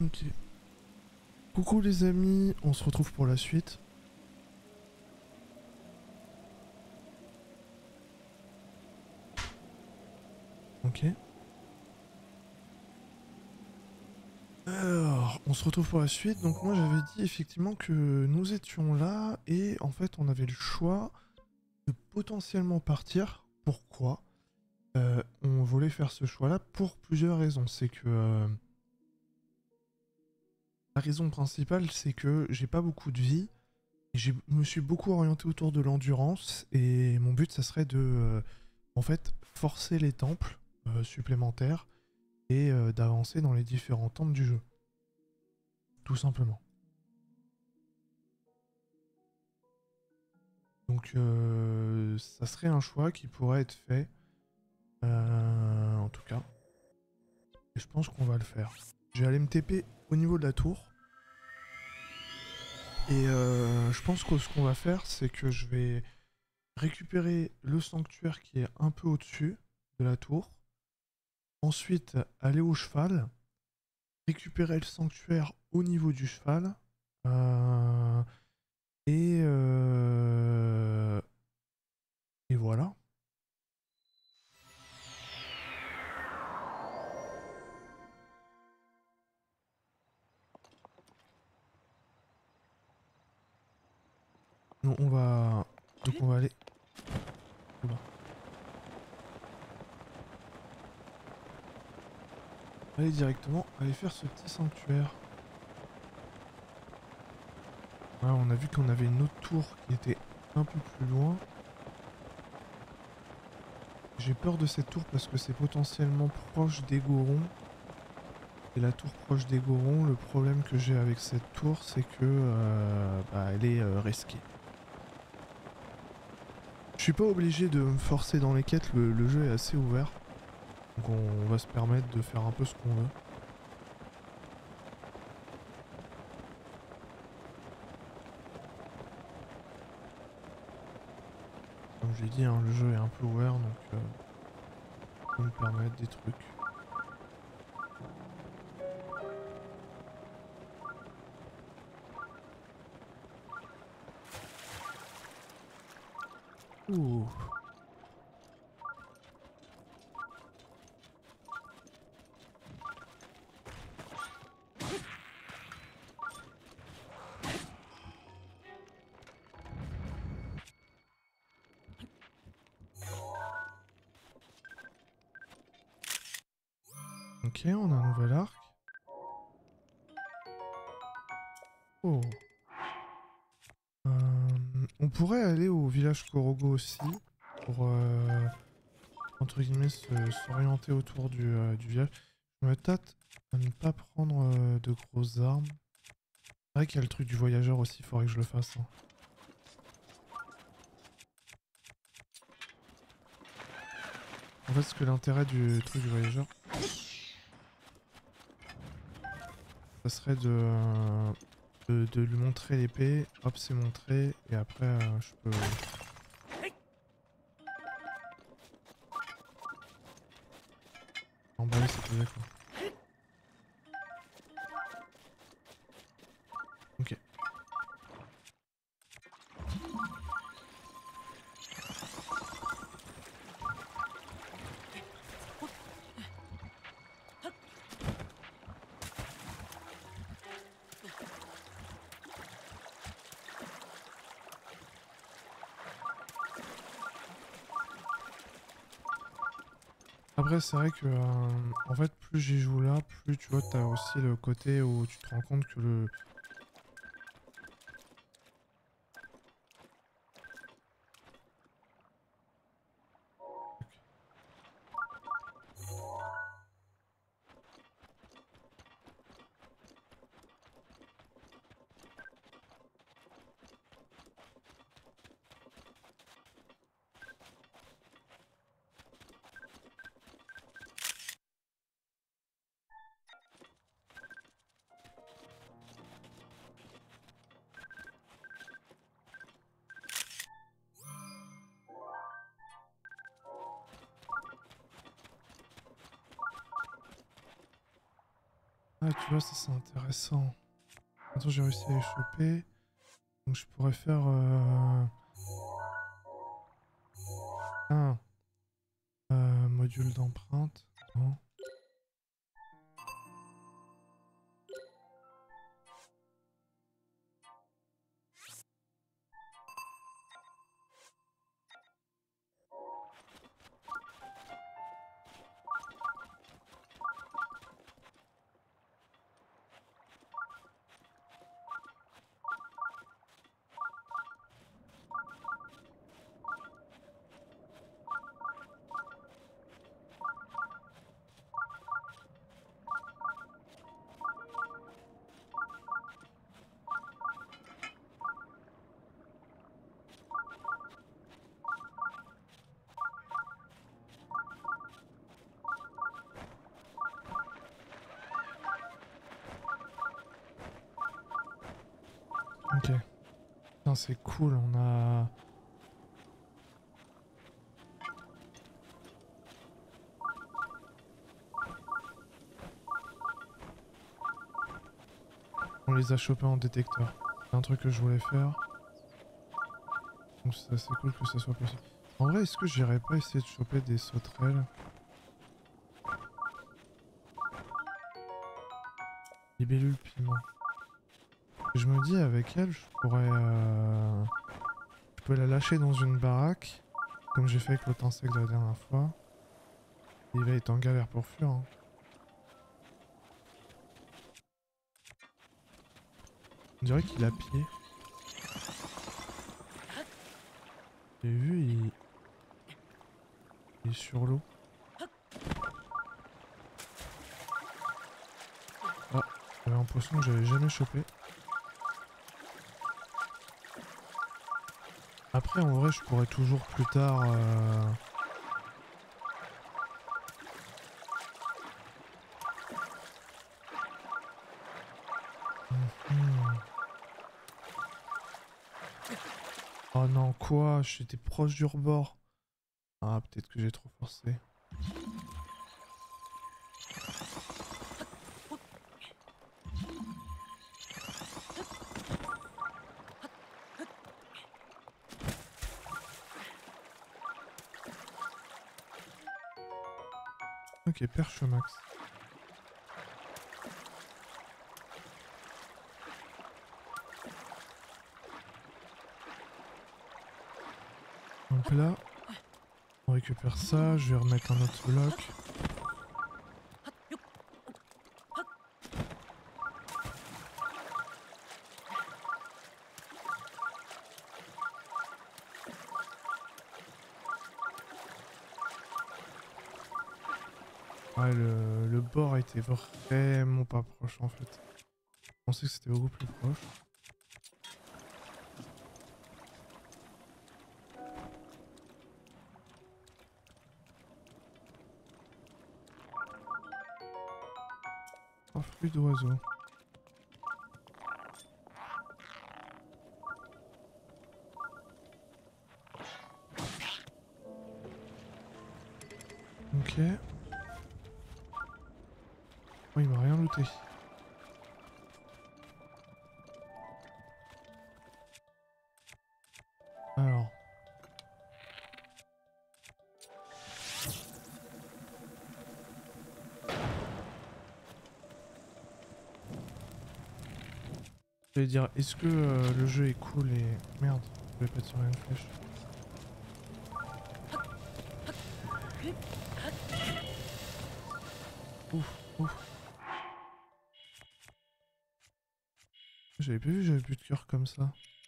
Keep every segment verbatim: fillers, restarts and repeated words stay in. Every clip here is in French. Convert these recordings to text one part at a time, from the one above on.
Ok. Coucou les amis, on se retrouve pour la suite. Ok. Alors, on se retrouve pour la suite. Donc moi j'avais dit effectivement que nous étions là et en fait on avait le choix de potentiellement partir. Pourquoi euh, on voulait faire ce choix-là pour plusieurs raisons. C'est que euh, la raison principale, c'est que j'ai pas beaucoup de vie. Et je me suis beaucoup orienté autour de l'endurance et mon but ça serait de euh, en fait forcer les temples euh, supplémentaires et euh, d'avancer dans les différents temples du jeu. Tout simplement. Donc euh, ça serait un choix qui pourrait être fait. Euh, en tout cas. Et je pense qu'on va le faire. Je vais aller me T P au niveau de la tour. Et euh, je pense que ce qu'on va faire, c'est que je vais récupérer le sanctuaire qui est un peu au-dessus de la tour. Ensuite, aller au cheval. Récupérer le sanctuaire au niveau du cheval. Euh, et, euh, et voilà. Non, on va... Donc on va aller... Oula. On va aller directement aller faire ce petit sanctuaire. Voilà, on a vu qu'on avait une autre tour qui était un peu plus loin. J'ai peur de cette tour parce que c'est potentiellement proche des Gorons. Et la tour proche des Gorons, le problème que j'ai avec cette tour, c'est que euh, bah, elle est euh, risquée. Je suis pas obligé de me forcer dans les quêtes, le, le jeu est assez ouvert. Donc on va se permettre de faire un peu ce qu'on veut. Comme j'ai dit, hein, le jeu est un peu ouvert, donc euh, on peut me permettre des trucs. Ouh. Ok, on a un nouvel arc. Oh. Euh, on pourrait aller au village Korogo aussi pour euh, entre guillemets se- s'orienter autour du, euh, du village. Je me tâte à ne pas prendre euh, de grosses armes. C'est vrai qu'il y a le truc du voyageur aussi, il faudrait que je le fasse. Hein. En fait, ce que l'intérêt du truc du voyageur, ça serait de, euh, de, de lui montrer l'épée. Hop, c'est montré. Et après, euh, je peux... emballer cette épée, quoi. Ok. Après, c'est vrai que, euh, en fait, plus j'y joue là, plus tu vois, t'as aussi le côté où tu te rends compte que le... Ah, tu vois, ça c'est intéressant. Attends, j'ai réussi à les choper. Donc je pourrais faire... Euh... Ah, euh, module d'empreinte. Non. Ok. Putain, c'est cool, on a... On les a chopés en détecteur. C'est un truc que je voulais faire. Donc c'est assez cool que ça soit possible. En vrai, est-ce que j'irais pas essayer de choper des sauterelles? Libellule piment. Je me dis avec elle, je pourrais... Euh... Je peux la lâcher dans une baraque. Comme j'ai fait avec l'autre insecte la dernière fois. Et il va être en galère pour fuir. Hein. On dirait qu'il a pied. J'ai vu, il... il est sur l'eau. Ah, j'avais un poisson que j'avais jamais chopé. Après, en vrai, je pourrais toujours plus tard... Euh... Mmh. Oh non, quoi? J'étais proche du rebord. Ah, peut-être que j'ai trop forcé. Ok, perche max. Donc là, on récupère ça, je vais remettre un autre bloc. Ouais, le, le bord était vraiment pas proche en fait. Je pensais que c'était beaucoup plus proche. Trois fruits d'oiseau. Ok. Oh, il m'a rien looté. Alors. Je vais dire, est-ce que euh, le jeu est cool et... Merde, je vais pas tirer une flèche. Ouf, ouf. J'avais pas vu, j'avais plus de cœur comme ça.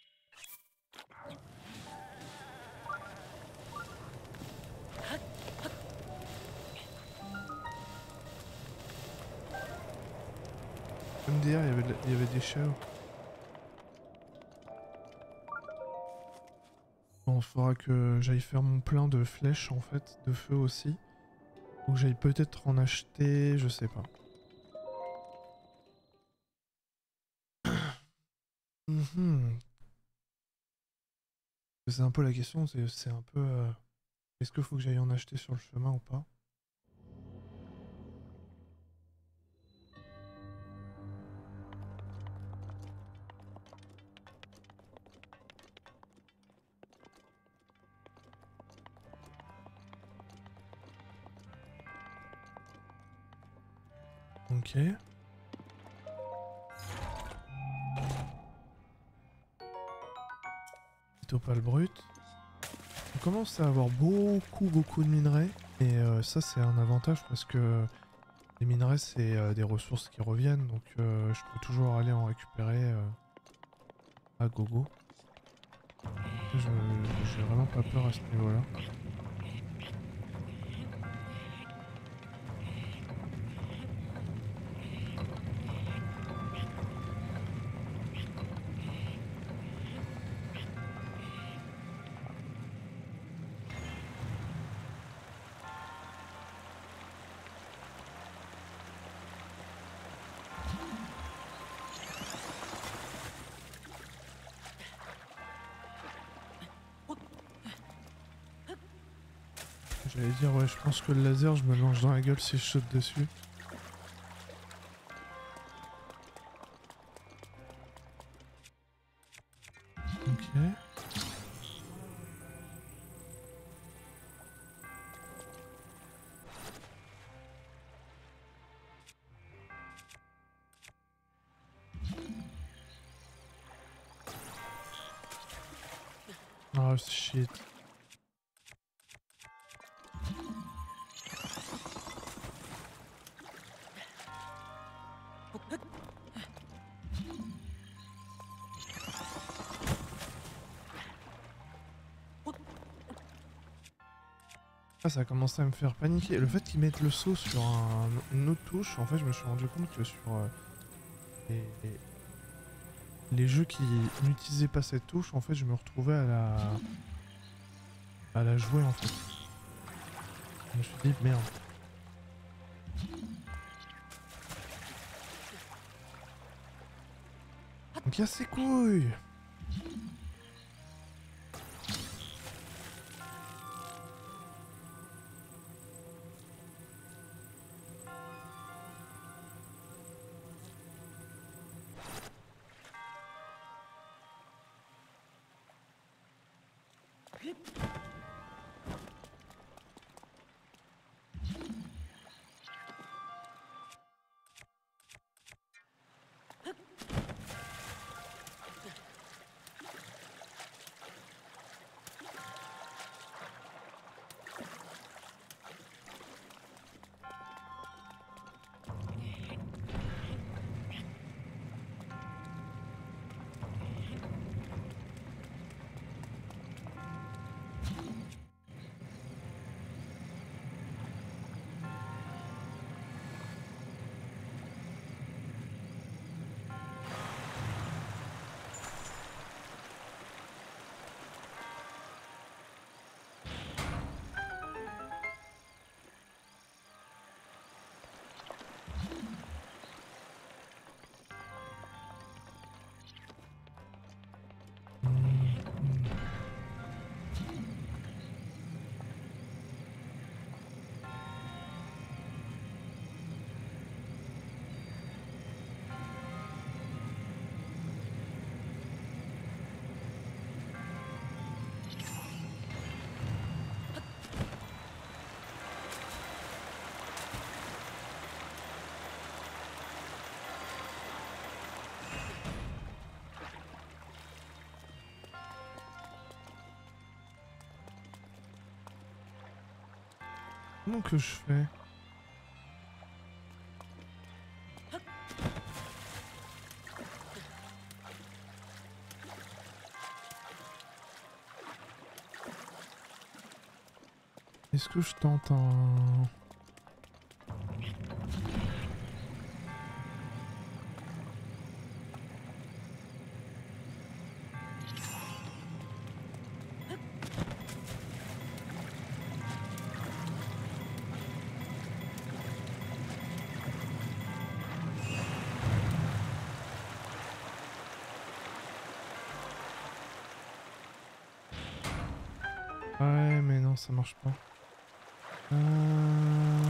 M D R, il y avait, de... il y avait des chèvres. Bon, il faudra que j'aille faire mon plein de flèches en fait, de feu aussi. Ou j'aille peut-être en acheter, je sais pas. Mhm. C'est un peu la question, c'est c'est un peu... euh, Est-ce qu'il faut que j'aille en acheter sur le chemin ou pas? Ok. Opale brut. On commence à avoir beaucoup beaucoup de minerais et euh, ça c'est un avantage parce que les minerais c'est euh, des ressources qui reviennent donc euh, je peux toujours aller en récupérer euh, à gogo. Je j'ai vraiment pas peur à ce niveau-là. J'allais dire ouais je pense que le laser je me lance dans la gueule si je saute dessus. Ok. Oh shit. Ah, ça a commencé à me faire paniquer. Le fait qu'ils mettent le saut sur un, une autre touche, en fait je me suis rendu compte que sur euh, les, les- les jeux qui n'utilisaient pas cette touche, en fait je me retrouvais à la à la jouer en fait. Je me suis dit merde. Donc y'a ses couilles. Comment que je fais? Est-ce que je tente un... Ouais mais non ça marche pas. Euh...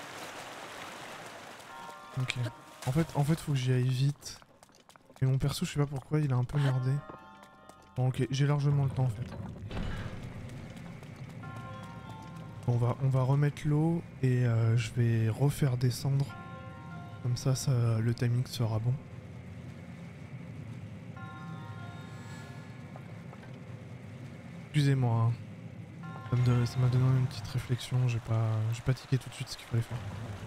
Ok. En fait, en fait faut que j'y aille vite. Et mon perso je sais pas pourquoi il a un peu merdé. Bon ok, j'ai largement le temps en fait. Bon, on va, on va remettre l'eau et euh, je vais refaire descendre Comme ça, ça le timing sera bon. Excusez-moi, hein. Ça me donne- ça m'a donné une petite réflexion, j'ai pas, j'ai pas tiqué tout de suite ce qu'il fallait faire.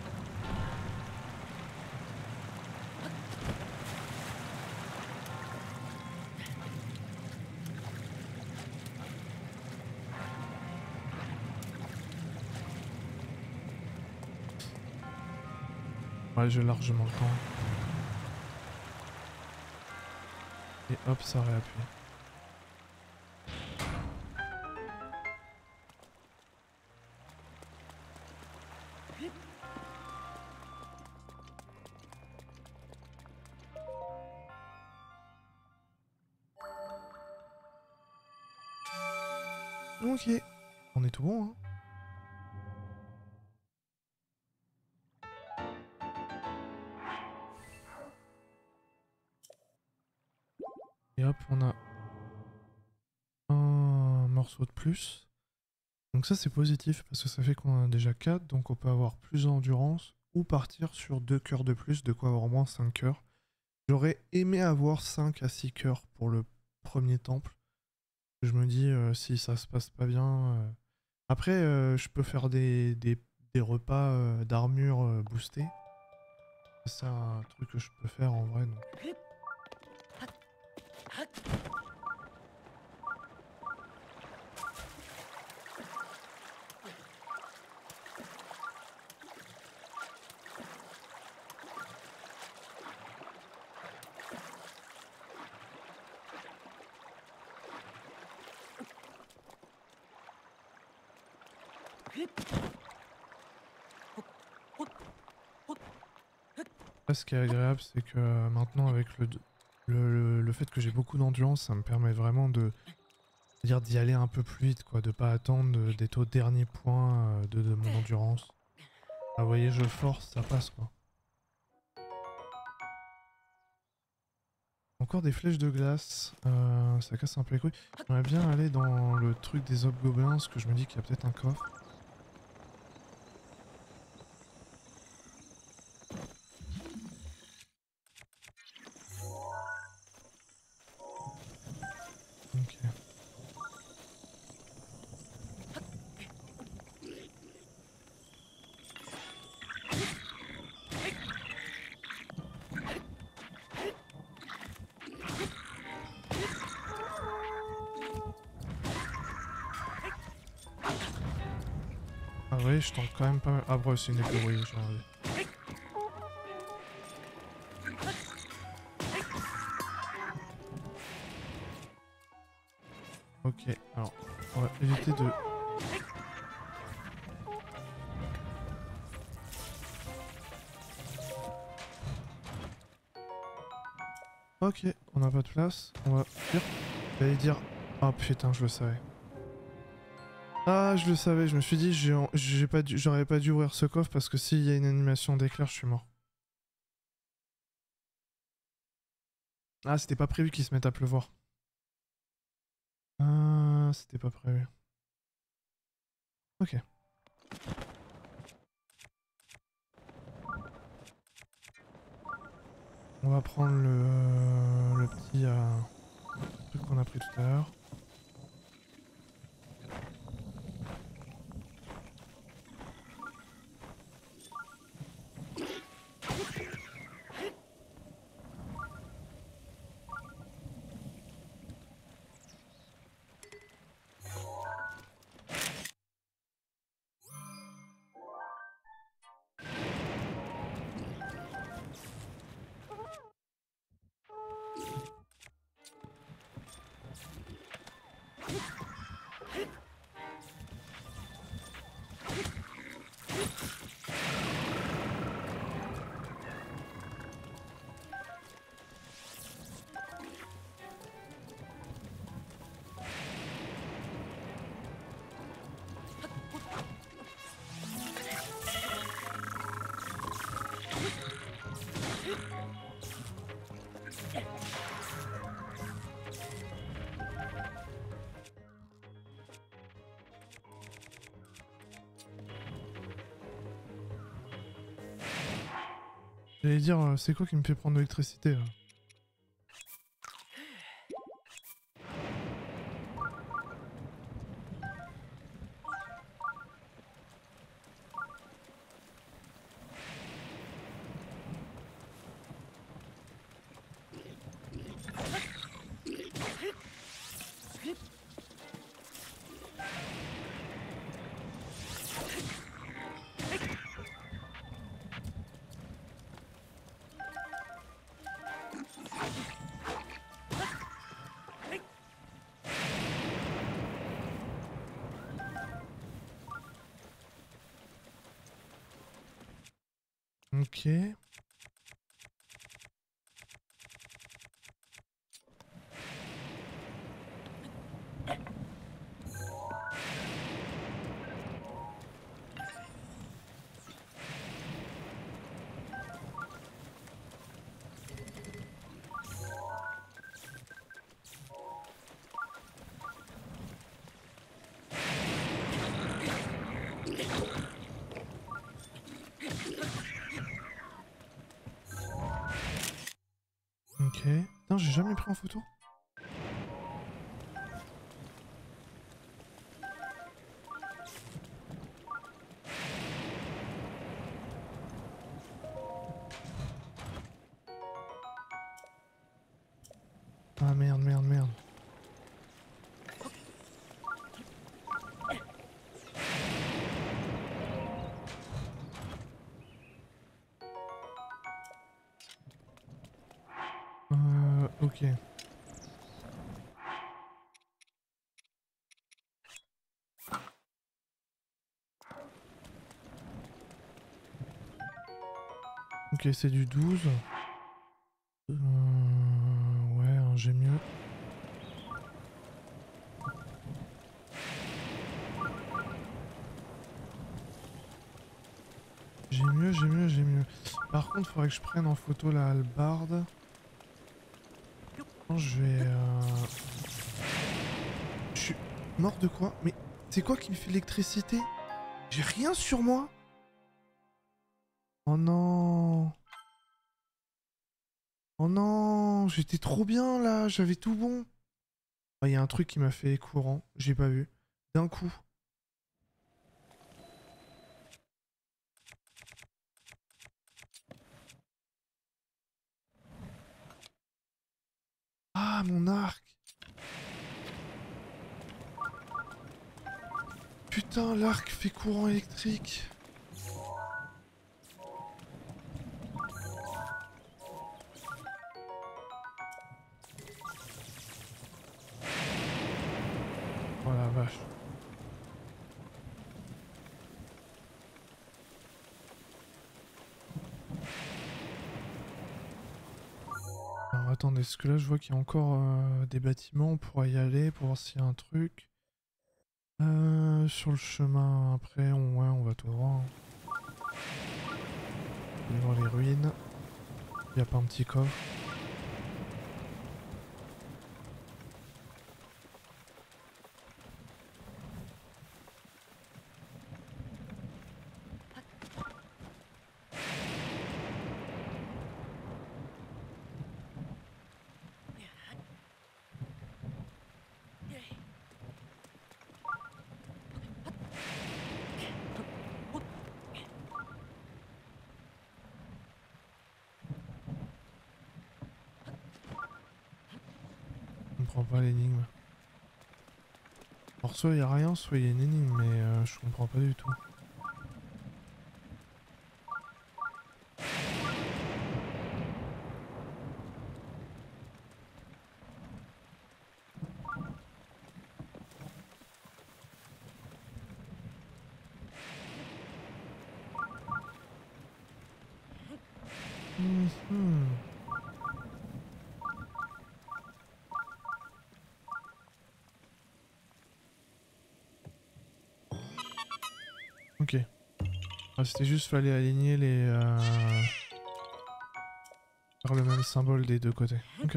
Ouais, j'ai largement le temps. Et hop, ça réappuie. Ok, on est tout bon, hein. Et hop, on a un morceau de plus. Donc ça c'est positif parce que ça fait qu'on en a déjà quatre, donc on peut avoir plus d'endurance ou partir sur deux cœurs de plus, de quoi avoir au moins cinq cœurs. J'aurais aimé avoir cinq à six cœurs pour le premier temple. Je me dis euh, si ça se passe pas bien. euh, Après euh, je peux faire des, des, des repas euh, d'armure euh, boostés. C'est un truc que je peux faire en vrai. Donc. Là, ce qui est agréable, c'est que euh, maintenant avec le, le, le, le fait que j'ai beaucoup d'endurance, ça me permet vraiment de dire d'y aller un peu plus vite, quoi, de pas attendre d'être au dernier point euh, de, de mon endurance. Ah, vous voyez, je force, ça passe, quoi. Encore des flèches de glace, euh, ça casse un peu les couilles. J'aimerais bien aller dans le truc des hobgoblins, parce que je me dis qu'il y a peut-être un coffre. Ok. Ah oui, je tente quand même pas mal. Ah ouais, c'est une épée, oui, j'ai envie. Ok, alors, on va éviter de... Ok, on n'a pas de place, on va dire... J'allais dire... Ah putain, je le savais. Ah, je le savais, je me suis dit, j'ai j'ai pas dû- j'aurais pas dû ouvrir ce coffre parce que s'il y a une animation d'éclair, je suis mort. Ah, c'était pas prévu qu'il se mette à pleuvoir. Ah, c'était pas prévu. Ok. On va prendre le, le petit euh, truc qu'on a pris tout à l'heure. J'allais dire, euh, c'est quoi qui me fait prendre de l'électricité là? Ok. Ok. Putain, j'ai jamais pris en photo. Ah merde, merde, merde. Euh, ok. Ok, c'est du douze. Euh, ouais, hein, j'ai mieux. J'ai mieux, j'ai mieux, j'ai mieux. Par contre, faudrait que je prenne en photo la hallebarde. Non, je vais... Euh... Je suis mort de quoi? Mais c'est quoi qui me fait l'électricité? J'ai rien sur moi? Oh non! Oh non! J'étais trop bien là, j'avais tout bon. Il y a un truc qui m'a fait courant, j'ai pas vu. D'un coup. Ah, mon arc! Putain, l'arc fait courant électrique. Oh la vache. Alors attendez, est-ce que là je vois qu'il y a encore euh, des bâtiments, on pourra y aller pour voir s'il y a un truc. Euh, sur le chemin, après, on, ouais, on va tout droit. Hein. On va voir les ruines. Il n'y a pas un petit coffre. Je comprends pas l'énigme. Alors soit il n'y a rien, soit il y a une énigme, mais euh, je comprends pas du tout. Mhm. Ok. Ah, c'était juste fallait aligner les... Euh... faire le même symbole des deux côtés. Ok.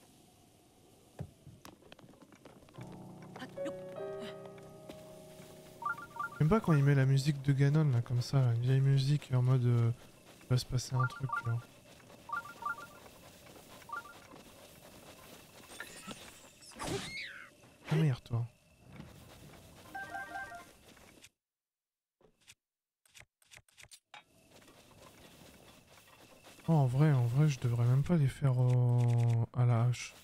J'aime pas quand il met la musique de Ganon là comme ça, là, une vieille musique en mode euh, il va se passer un truc, tu vois. ta mère, toi. Oh, en vrai, en vrai, je devrais même pas les faire au... à la hache.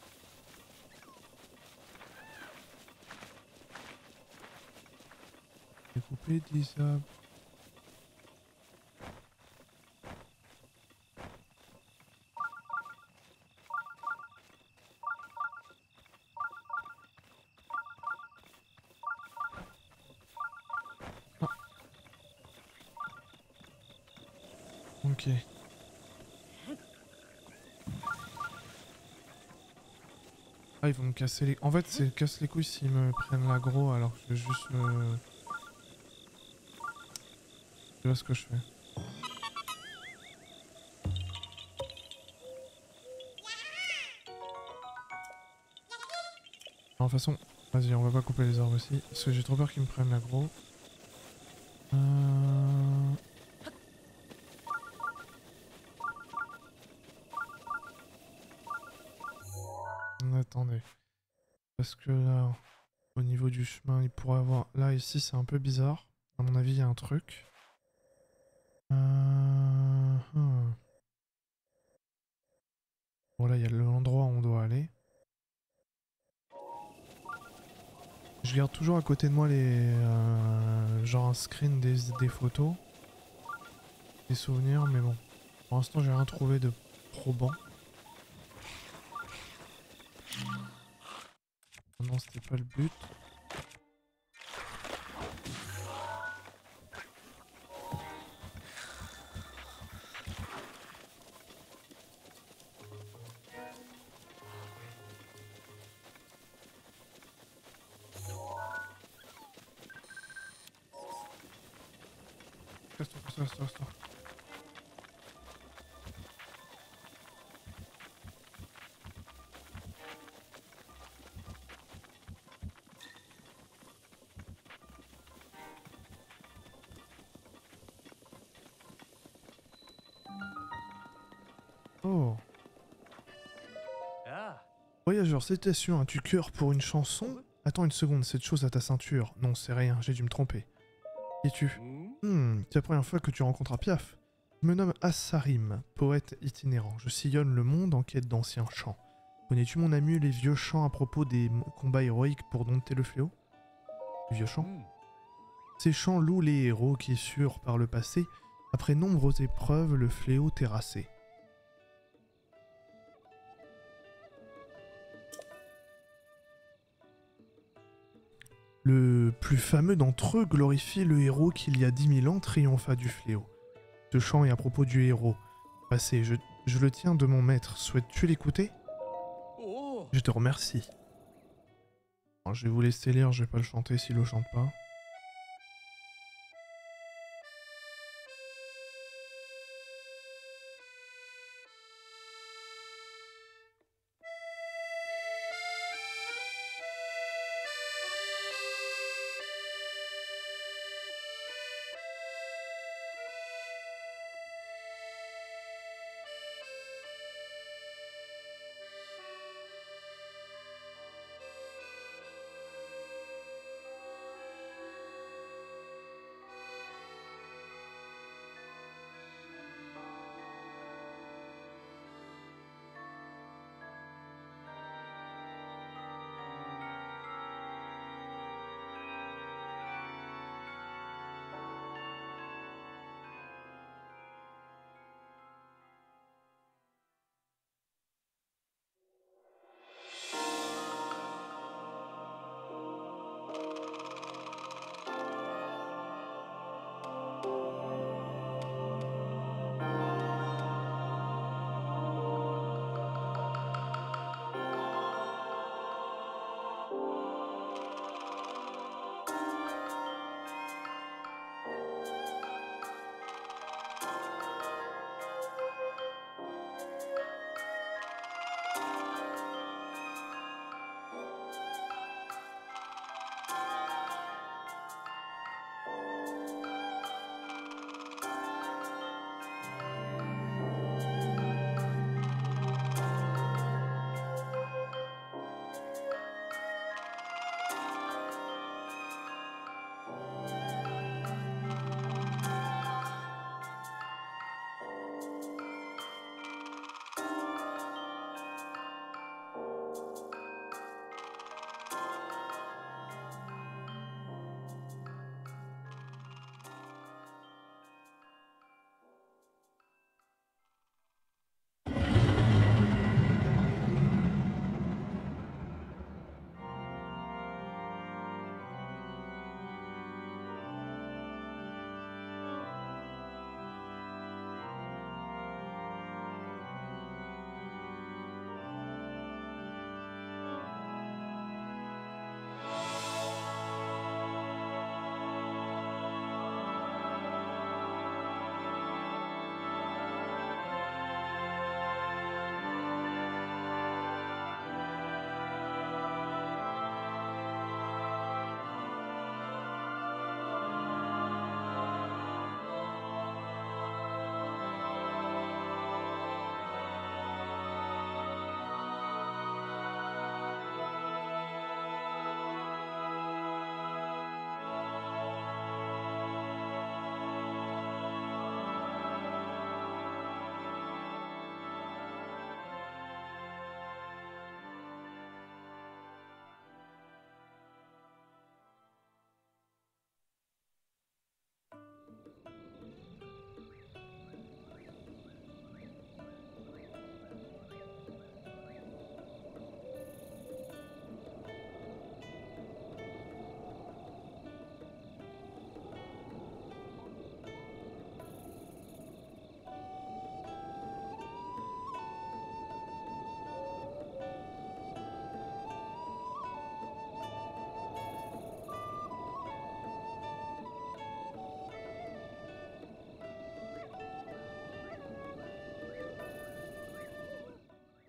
Découper, disable. Ah. Ok. Ah, ils vont me casser les... En fait, c'est casse les couilles s'ils me prennent l'aggro alors que je vais juste... Euh... Tu vois ce que je fais. Alors, de toute façon, vas-y, on va pas couper les arbres aussi. Parce que j'ai trop peur qu'ils me prennent l'aggro. Euh... Attendez. Parce que là, au niveau du chemin, il pourrait avoir... Là, ici, c'est un peu bizarre. À mon avis, il y a un truc. Euh... hmm. Bon, là, il y a l'endroit où on doit aller. Je garde toujours à côté de moi les... Euh... genre un screen des, des photos. Des souvenirs, mais bon. Pour l'instant, j'ai rien trouvé de probant. Non, c'était pas le but. Casse-toi, casse-toi, casse-toi, casse-toi. Oh. Voyageur, citation, as-tu cœur pour une chanson? Attends une seconde, cette chose à ta ceinture. Non, c'est rien, j'ai dû me tromper. Qui es-tu? Hmm, c'est la première fois que tu rencontres Piaf. Je me nomme Assarim, poète itinérant. Je sillonne le monde en quête d'anciens chants. Connais-tu mon ami les vieux chants à propos des combats héroïques pour dompter le fléau? Les vieux chants? Ces chants louent les héros qui surent par le passé, après nombreuses épreuves, le fléau terrassé. Le plus fameux d'entre eux glorifie le héros qui il y a dix mille ans triompha du fléau. Ce chant est à propos du héros. Passé, je, je le tiens de mon maître. Souhaites-tu l'écouter? Je te remercie. Alors, je vais vous laisser lire, je vais pas le chanter s'il le chante pas.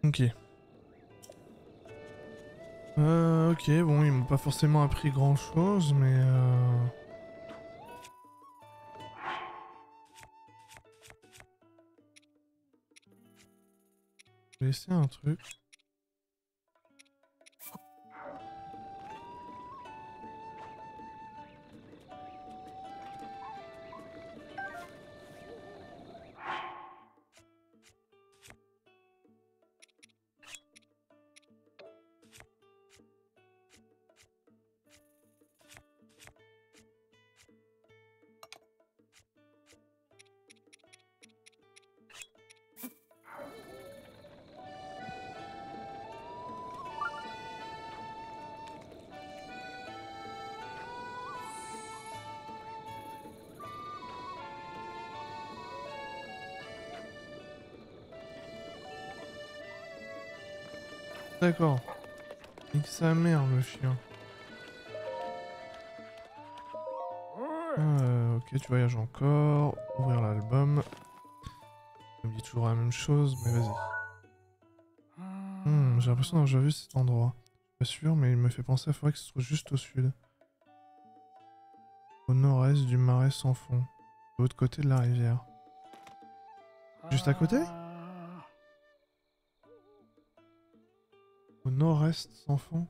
Ok. Euh, ok, bon, ils m'ont pas forcément appris grand chose, mais euh... je vais essayer un truc. D'accord. Nique sa mère, le chien. Euh, ok, tu voyages encore. Ouvrir l'album. Il me dit toujours la même chose, mais vas-y. Hmm, j'ai l'impression d'avoir déjà vu cet endroit. Je suis pas sûr, mais il me fait penser à faudrait que ce soit juste au sud. Au nord-est du marais sans fond. De l'autre côté de la rivière. Juste à côté? Au nord-est sans fond?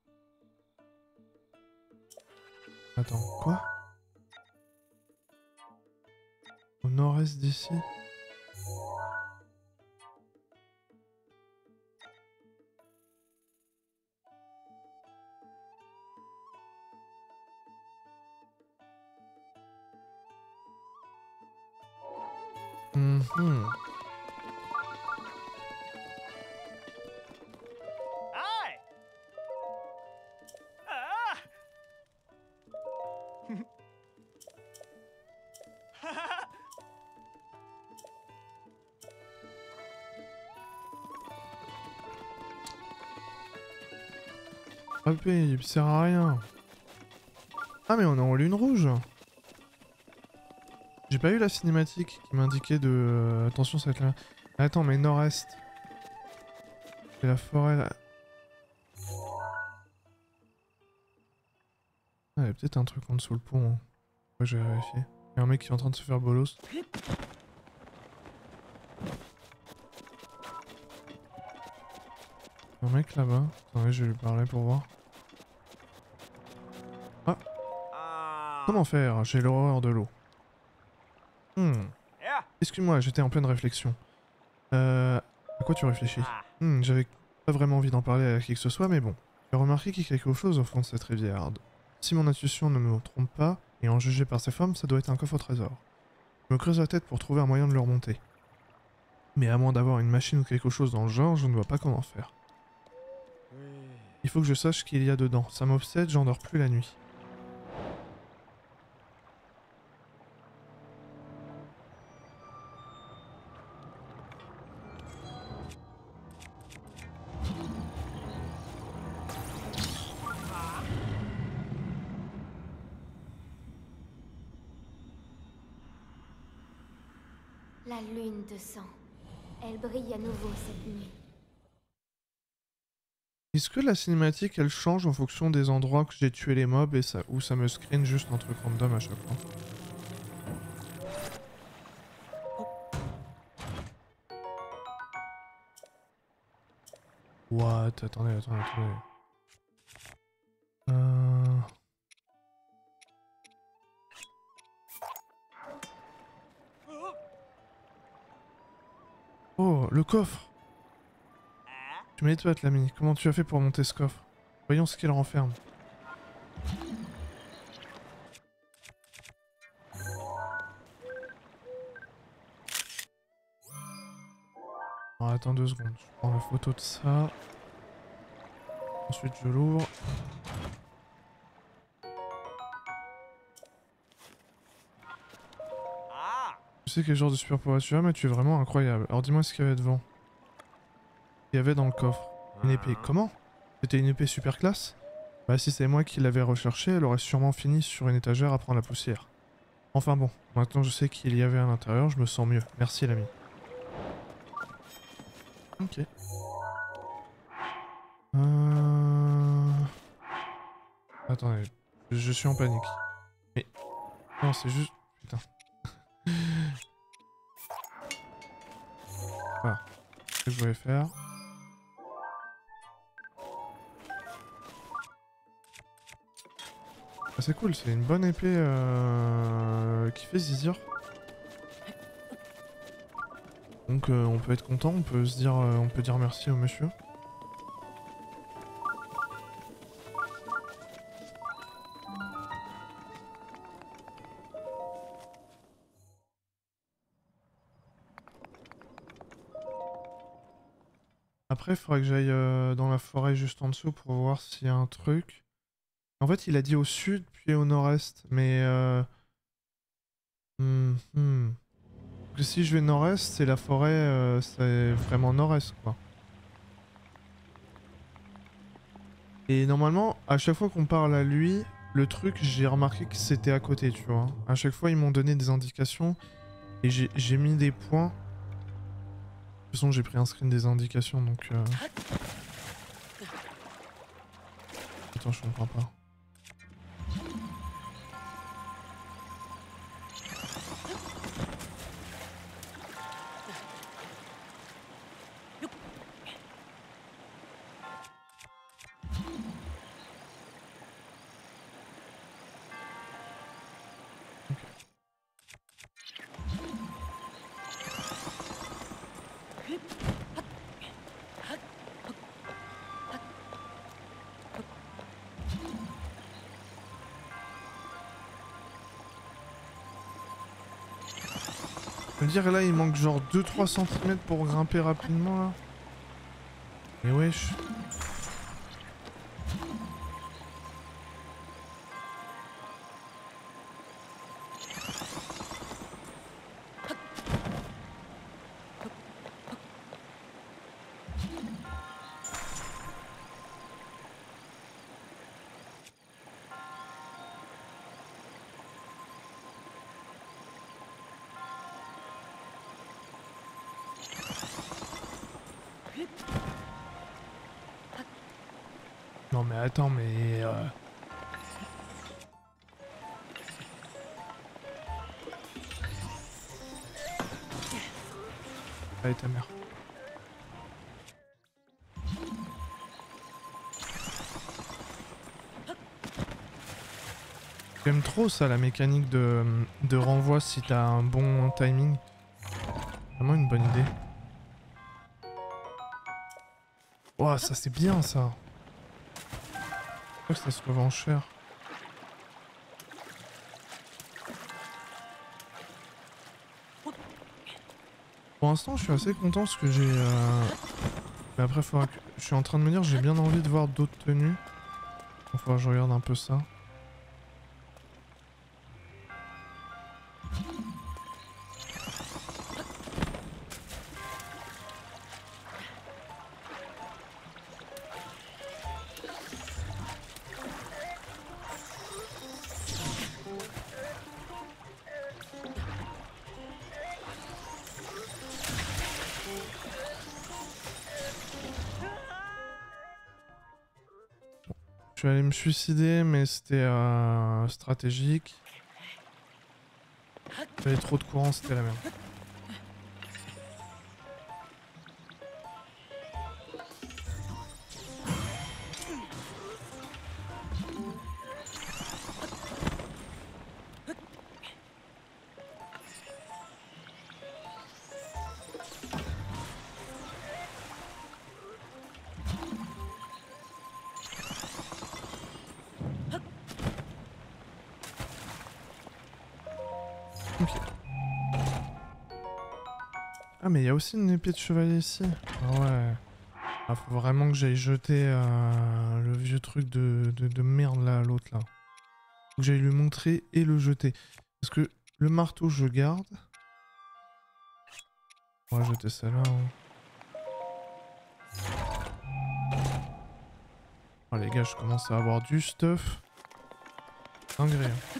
Attends, quoi? Au nord-est d'ici? Mhm. Hop, il sert à rien. Ah mais on est en lune rouge. J'ai pas eu la cinématique qui m'indiquait de... Euh, attention ça va être là. Attends mais nord-est. C'est la forêt là. Ah, il y a peut-être un truc en dessous le pont. Hein. Ouais, je vais vérifier. Il y a un mec qui est en train de se faire bolos. Un mec là-bas. Attendez, je vais lui parler pour voir. Ah. Comment faire? J'ai l'horreur de l'eau. Hmm. Excuse-moi, j'étais en pleine réflexion. Euh... À quoi tu réfléchis? Hmm, j'avais pas vraiment envie d'en parler à qui que ce soit, mais bon. J'ai remarqué qu'il y a quelque chose au fond de cette rivière. Si mon intuition ne me trompe pas, et en juger par ses formes, ça doit être un coffre au trésor. Je me creuse la tête pour trouver un moyen de le remonter. Mais à moins d'avoir une machine ou quelque chose dans le genre, je ne vois pas comment faire. Il faut que je sache ce qu'il y a dedans. Ça m'obsède, j'en dors plus la nuit. La lune de sang. Elle brille à nouveau cette nuit. Est-ce que la cinématique elle change en fonction des endroits que j'ai tué les mobs et ça, ou ça me screen juste un truc random à chaque fois? What? Attendez, attendez, attendez. Euh... Oh, le coffre! Tu m'étonnes, l'ami. Comment tu as fait pour monter ce coffre? Voyons ce qu'il renferme. Alors, attends deux secondes. Je prends la photo de ça. Ensuite, je l'ouvre. Je sais quel genre de super pouvoir tu as, mais tu es vraiment incroyable. Alors, dis-moi ce qu'il y avait devant. Il y avait dans le coffre. Une épée. Comment? C'était une épée super classe? Bah, si c'est moi qui l'avais recherchée, elle aurait sûrement fini sur une étagère à prendre la poussière. Enfin bon, maintenant je sais qu'il y avait à l'intérieur, je me sens mieux. Merci l'ami. Ok. Attendez, je, je suis en panique. Mais... Non, c'est juste... Putain. Voilà. C'est ce que je voulais faire. Ah, c'est cool, c'est une bonne épée euh, qui fait zizir. Donc euh, on peut être content, on peut se dire, euh, on peut dire merci au monsieur. Après, il faudrait que j'aille euh, dans la forêt juste en dessous pour voir s'il y a un truc. En fait, il a dit au sud puis au nord-est, mais... Euh... Hmm, hmm. Que si je vais nord-est, c'est la forêt, euh, c'est vraiment nord-est, quoi. Et normalement, à chaque fois qu'on parle à lui, le truc, j'ai remarqué que c'était à côté, tu vois. À chaque fois, ils m'ont donné des indications et j'ai mis des points. De toute façon, j'ai pris un screen des indications, donc... Euh... Attends, je comprends pas. Je veux dire, là, il manque genre deux trois centimètres pour grimper rapidement, là. Mais wesh. Non mais attends, mais... Euh... Allez ta mère. J'aime trop ça, la mécanique de, de renvoi si t'as un bon timing. Vraiment une bonne idée. Ouah, ça c'est bien ça. Je crois que ça se revend cher. Pour l'instant, je suis assez content parce que j'ai... Euh... Mais après, faudra que... je suis en train de me dire j'ai bien envie de voir d'autres tenues. Il faudra que je regarde un peu ça. Je suis allé me suicider, mais c'était euh, stratégique. J'avais trop de courant, c'était la merde. Ok. Ah mais il y a aussi une épée de chevalier ici. Ah ouais. Ah faut vraiment que j'aille jeter euh, le vieux truc de, de, de merde là, l'autre là. Faut que j'aille lui montrer et le jeter. Parce que le marteau je garde. On va jeter ça là. Hein. Oh les gars, je commence à avoir du stuff. Dinguerie. Hein.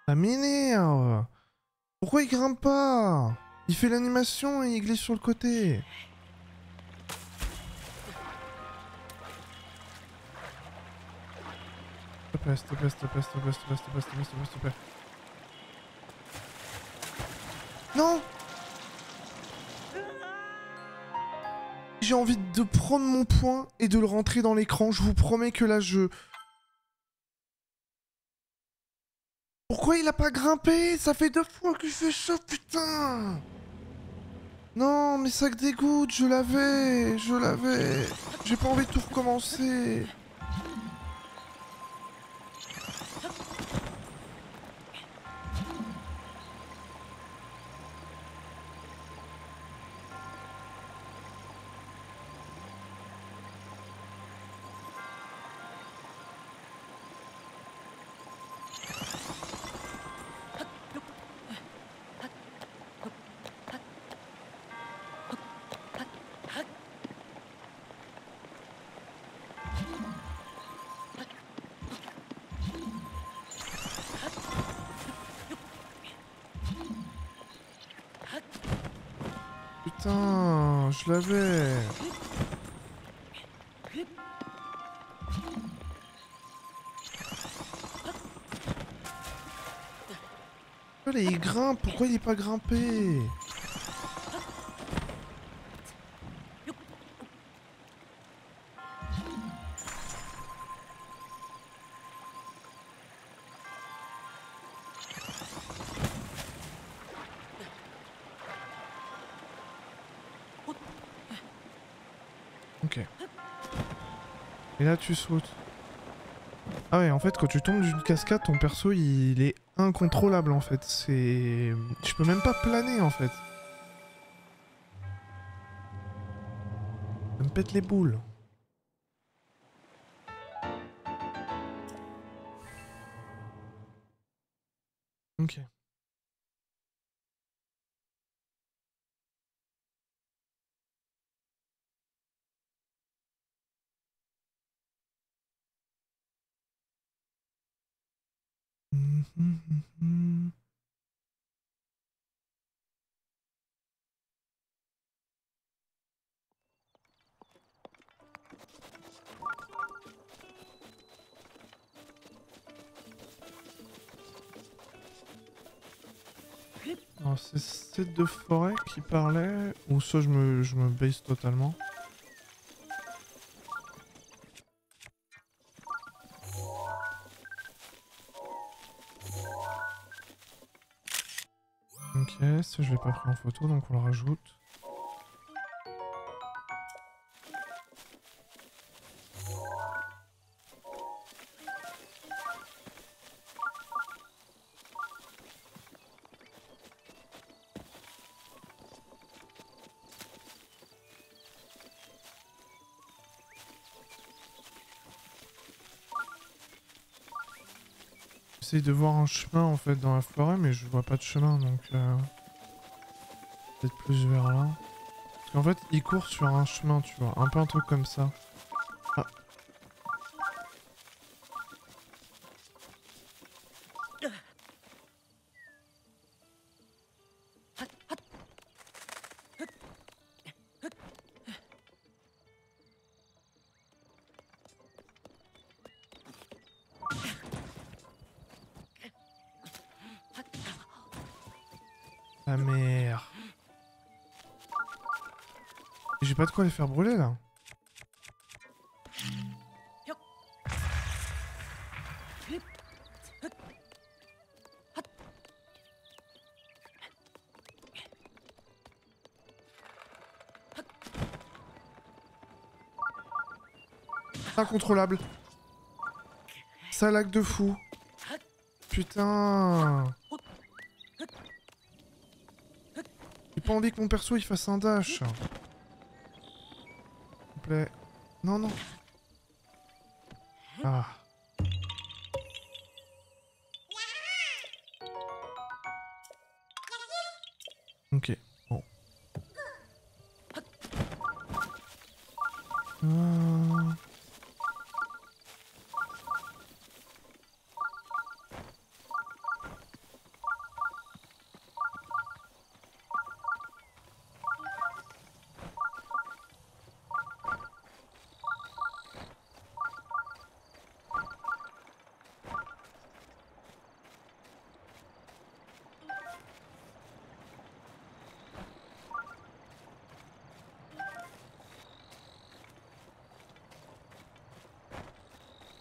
Ça m'énerve. Pourquoi il grimpe pas? Il fait l'animation et il glisse sur le côté. S'il te plaît, s'il te plaît, s'il te plaît, s'il te plaît, s'il te plaît, s'il te plaît, s'il te plaît, s'il te plaît. Non! J'ai envie de prendre mon poing et de le rentrer dans l'écran. Je vous promets que là, je... Pourquoi il a pas grimpé? Ça fait deux fois qu'il fait ça, putain! Non, mais ça dégoûte, je l'avais, je l'avais. J'ai pas envie de tout recommencer. Putain, je l'avais. Allez, il grimpe, pourquoi il est pas grimpé? Ok. Et là tu sautes. Ah ouais, en fait quand tu tombes d'une cascade, ton perso il est incontrôlable en fait. C'est... Tu peux même pas planer en fait. Ça me pète les boules. Ok. Hum, hum, hum, hum. Alors c'est cette de forêt qui parlait, ou ça je me, je me base totalement. Ok, ça je l'ai pas pris en photo donc on le rajoute. J'essaye de voir un chemin en fait dans la forêt mais je vois pas de chemin donc euh, peut-être plus vers là. Parce qu'en fait il court sur un chemin tu vois, un peu un truc comme ça. Ah. La merde. J'ai pas de quoi les faire brûler là. Incontrôlable. Ça lag de fou. Putain. J'ai pas envie que mon perso il fasse un dash. S'il vous plaît. Non, non. Ah. Ok, bon. Euh...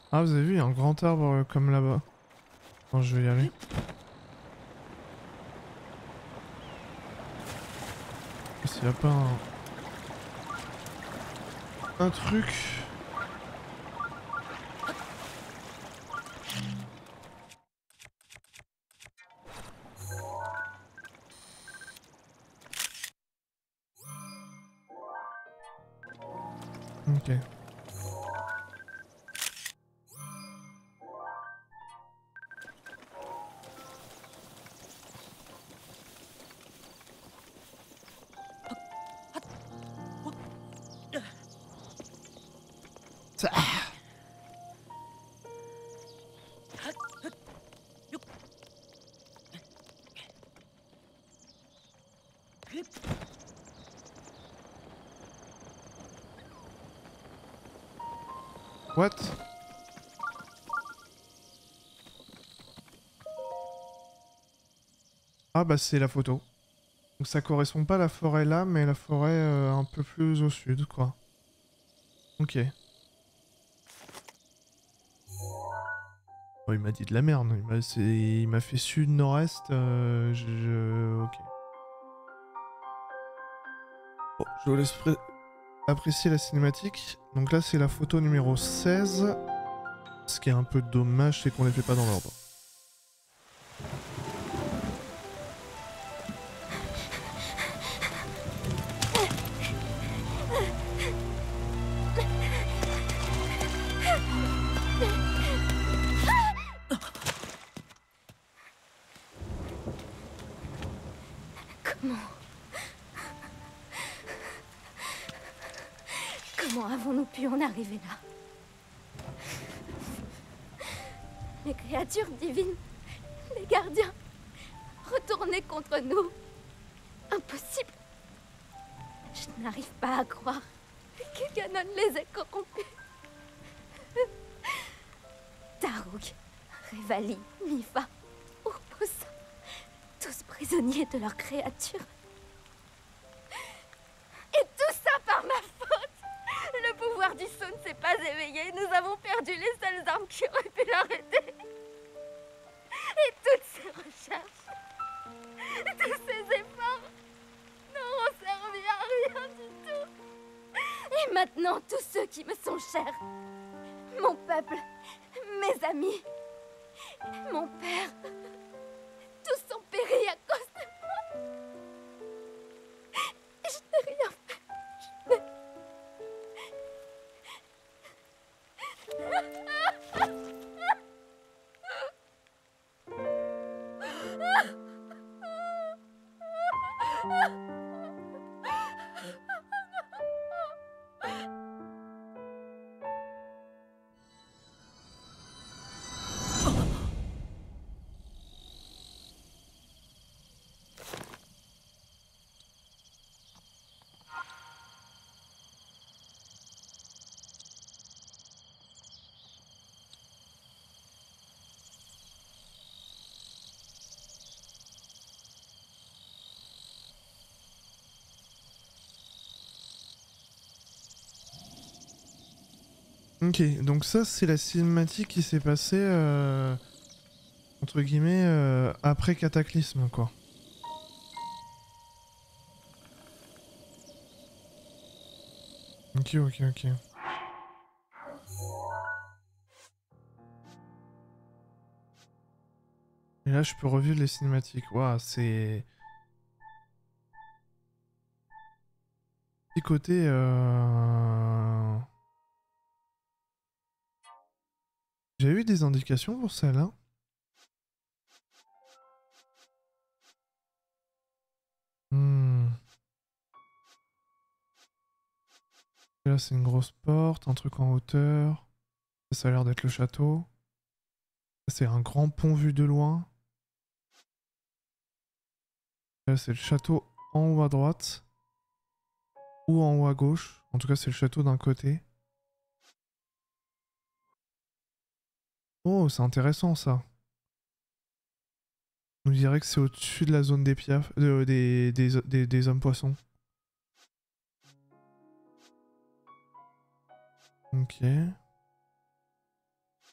Ah, vous avez vu, il y a un grand arbre euh, comme là-bas. Non, je vais y aller. S'il n'y a pas un... un truc... Ok. Ça... What? Ah bah c'est la photo. Donc ça correspond pas à la forêt là, mais la forêt euh, un peu plus au sud, quoi. Ok. Oh, il m'a dit de la merde. Il m'a c'est- il m'a fait sud-nord-est. Euh, je... je- Ok. Bon, je vous laisse pré- apprécier la cinématique. Donc là, c'est la photo numéro seize. Ce qui est un peu dommage, c'est qu'on les fait pas dans l'ordre. Comment... Comment avons-nous pu en arriver là? Les créatures divines, les gardiens, retournés contre nous. Impossible. Je n'arrive pas à croire que Ganon les ait corrompus. Taruk, Revali, Mifa, Urbosa, tous prisonniers de leurs créatures. Et tout ça par ma faute. Le pouvoir du saut ne s'est pas éveillé. Nous avons perdu les seules armes qui auraient pu l'arrêter. Et toutes ces recherches, tous ces efforts n'auront servi à rien du tout. Et maintenant, tous ceux qui me sont chers, mon peuple, mes amis, mon père, tous ont péri à cause de moi. Et je n'ai rien fait. Je n'ai... Ok, donc ça c'est la cinématique qui s'est passée euh, entre guillemets euh, après Cataclysme, quoi. Ok, ok, ok. Et là je peux revivre les cinématiques. Waouh, c'est... Petit côté... Euh... J'ai eu des indications pour celle-là. Hmm. Là c'est une grosse porte, un truc en hauteur. Ça, ça a l'air d'être le château. C'est un grand pont vu de loin. Là c'est le château en haut à droite. Ou en haut à gauche. En tout cas c'est le château d'un côté. Oh, c'est intéressant ça. On dirait que c'est au-dessus de la zone des piafs, euh, des, des, des, des hommes poissons. Ok.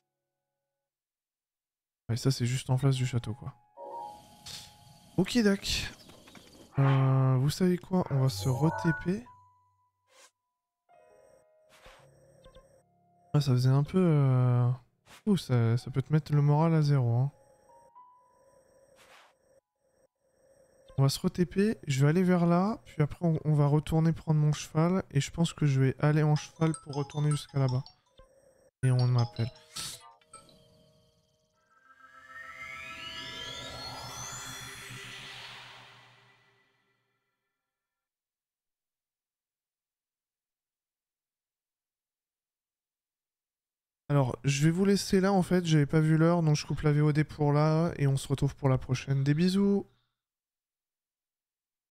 Ouais, ça c'est juste en face du château quoi. Ok dac. Euh, vous savez quoi? On va se re-T P. Ah, ça faisait un peu... Euh... Ouh, ça, ça peut te mettre le moral à zéro. Hein. On va se re-T P, je vais aller vers là, puis après on, on va retourner prendre mon cheval, et je pense que je vais aller en cheval pour retourner jusqu'à là-bas. Et on m'appelle. Alors, je vais vous laisser là en fait, j'avais pas vu l'heure, donc je coupe la V O D pour là, et on se retrouve pour la prochaine. Des bisous!